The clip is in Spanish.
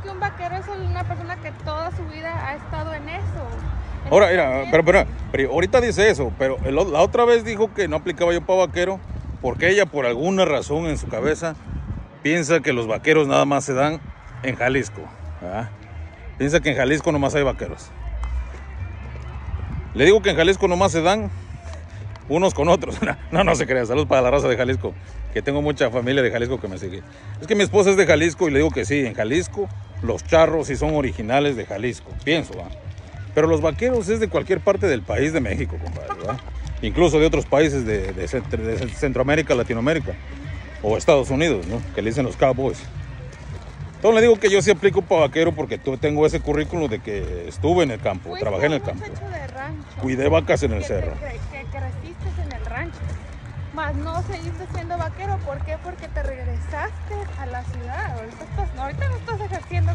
que un vaquero es una persona que toda su vida ha estado en eso. Ahora, mira, pero ahorita dice eso, pero la otra vez dijo que no aplicaba yo para vaquero porque ella por alguna razón en su cabeza piensa que los vaqueros nada más se dan en Jalisco, ¿verdad? Piensa que en Jalisco nomás hay vaqueros. Le digo que en Jalisco nomás se dan unos con otros. No se crea. Saludos para la raza de Jalisco, que tengo mucha familia de Jalisco que me sigue. Es que mi esposa es de Jalisco y le digo que sí, en Jalisco los charros sí son originales de Jalisco, pienso, ¿verdad? Pero los vaqueros es de cualquier parte del país de México, compadre, ¿verdad? Incluso de otros países de Centroamérica, Latinoamérica o Estados Unidos, ¿no? Que le dicen los cowboys. Entonces le digo que yo sí aplico para vaquero porque tengo ese currículum de que estuve en el campo, trabajé en el campo. De rancho, cuidé vacas en el cerro. Que creciste en el rancho. Más no seguiste siendo vaquero. ¿Por qué? Porque te regresaste a la ciudad. Ahorita no estás ejerciendo